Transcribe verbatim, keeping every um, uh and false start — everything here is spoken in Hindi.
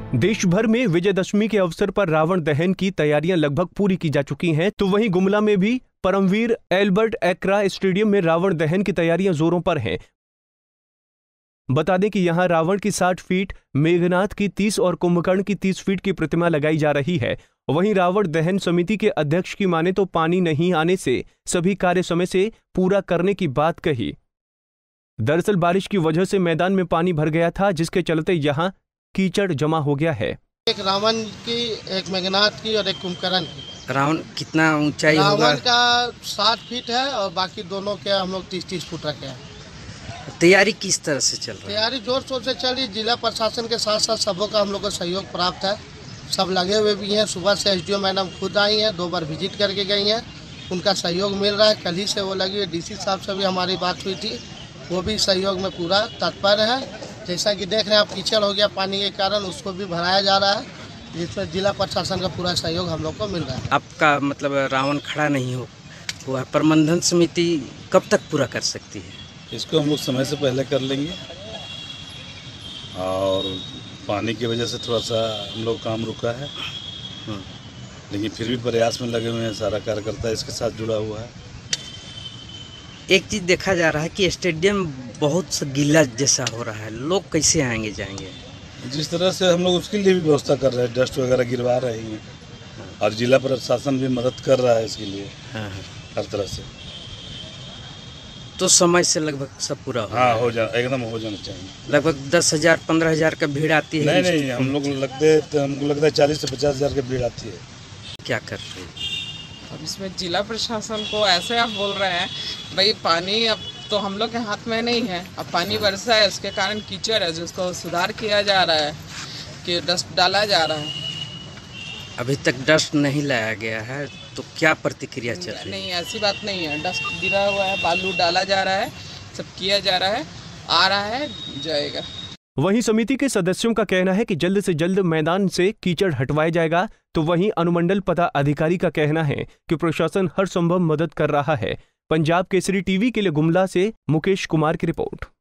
देश भर में विजयदशमी के अवसर पर रावण दहन की तैयारियां लगभग पूरी की जा चुकी हैं, तो वहीं गुमला में भी परमवीर एल्बर्ट एक्रा स्टेडियम में रावण दहन की तैयारियां जोरों पर हैं। बता दें कि यहां रावण की साठ फीट, मेघनाथ की तीस और कुंभकर्ण की तीस फीट की प्रतिमा लगाई जा रही है। वहीं रावण दहन समिति के अध्यक्ष की माने तो पानी नहीं आने से सभी कार्य समय से पूरा करने की बात कही। दरअसल बारिश की वजह से मैदान में पानी भर गया था, जिसके चलते यहां कीचड़ जमा हो गया है। एक रावण की, एक मेघनाथ की और एक कुंभकर्ण की। रावण कितना ऊंचाई होगा? रावण का साठ फीट है और बाकी दोनों के हम लोग तीस तीस फुट रखे हैं। तैयारी किस तरह से चल रही है? तैयारी जोर शोर से चल रही। जिला प्रशासन के साथ साथ सबों का हम लोग को सहयोग प्राप्त है, सब लगे हुए भी हैं। सुबह से एसडीओ मैडम खुद आई हैं, दो बार विजिट करके गई हैं, उनका सहयोग मिल रहा है। कल ही से वो लगी हुई। डीसी साहब से भी हमारी बात हुई थी, वो भी सहयोग में पूरा तत्पर है। जैसा कि देख रहे हैं आप, कीचड़ हो गया पानी के कारण, उसको भी भराया जा रहा है, जिसमें जिला प्रशासन का पूरा सहयोग हम लोग को मिल रहा है। आपका मतलब रावण खड़ा नहीं हो हुआ, प्रबंधन समिति कब तक पूरा कर सकती है? इसको हम लोग समय से पहले कर लेंगे और पानी की वजह से थोड़ा सा हम लोग काम रुका है, लेकिन फिर भी प्रयास में लगे हुए हैं। सारा कार्यकर्ता इसके साथ जुड़ा हुआ है। एक चीज़ देखा जा रहा है कि स्टेडियम बहुत सा गीला जैसा हो रहा है, लोग कैसे आएंगे जाएंगे? जिस तरह से हम लोग उसके लिए भी व्यवस्था कर रहे हैं, डस्ट वगैरह गिरवा रहे हैं और जिला प्रशासन भी मदद कर रहा है इसके लिए। हाँ, हर तरह से। तो समय से लगभग सब पूरा हो हाँ हो जा एकदम हो जाना चाहिए। लगभग दस हजार पंद्रह हजार का भीड़ आती है? नहीं नहीं, हम लोग लगते तो हमको लगता है चालीस से पचास हजार की भीड़ आती है। क्या कर रहे हैं अब इसमें? जिला प्रशासन को ऐसे आप बोल रहे हैं भाई, पानी अब तो हम लोग के हाथ में नहीं है। अब पानी बरसा है, उसके कारण कीचड़ है, जिसको सुधार किया जा रहा है, कि डस्ट डाला जा रहा है। अभी तक डस्ट नहीं लाया गया है, तो क्या प्रतिक्रिया चल रही है? नहीं, ऐसी बात नहीं है। डस्ट गिरा हुआ है, बालू डाला जा रहा है, सब किया जा रहा है, आ रहा है, जाएगा। वहीं समिति के सदस्यों का कहना है कि जल्द से जल्द मैदान से कीचड़ हटवाया जाएगा, तो वहीं अनुमंडल पता अधिकारी का कहना है कि प्रशासन हर संभव मदद कर रहा है। पंजाब केसरी टीवी के लिए गुमला से मुकेश कुमार की रिपोर्ट।